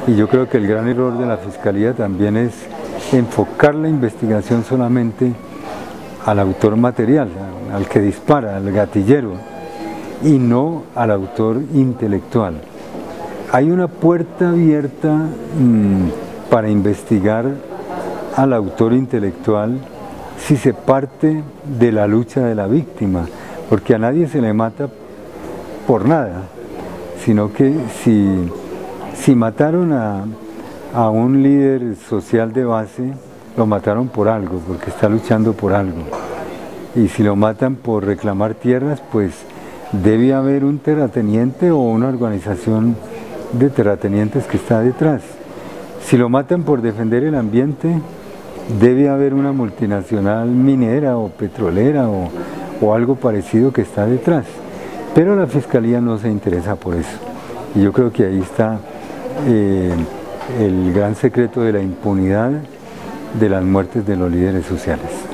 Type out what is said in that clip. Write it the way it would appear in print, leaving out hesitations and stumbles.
Y yo creo que el gran error de la Fiscalía también es enfocar la investigación solamente al autor material, al que dispara, al gatillero, y no al autor intelectual. Hay una puerta abierta para investigar al autor intelectual si se parte de la lucha de la víctima, porque a nadie se le mata por nada, sino que si mataron a un líder social de base, lo mataron por algo, porque está luchando por algo. Y si lo matan por reclamar tierras, pues debe haber un terrateniente o una organización de terratenientes que está detrás. Si lo matan por defender el ambiente, debe haber una multinacional minera o petrolera o algo parecido que está detrás. Pero la Fiscalía no se interesa por eso. Y yo creo que ahí está el gran secreto de la impunidad de las muertes de los líderes sociales.